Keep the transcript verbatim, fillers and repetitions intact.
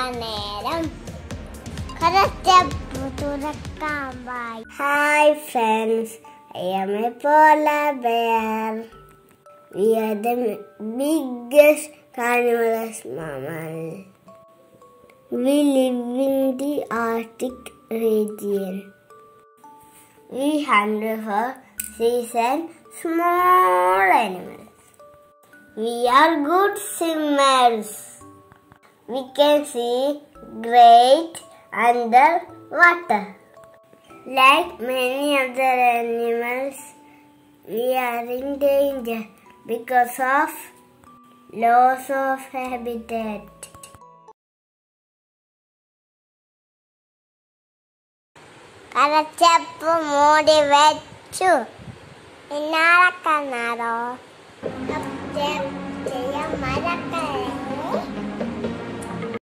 നേരം kadhacheppu തുറക്കാൻ വായി. Hi friends, I am a polar bear. We are the biggest carnivorous mammal. We live in the Arctic region. We hunt for seals and small animals. We are good swimmers. We can see great underwater. Like many other animals, we are in danger because of loss of habitat. kadhacheppu మూడి వెచ్చు. ఇన్నాళ్ళ కన్నారో kadhacheppu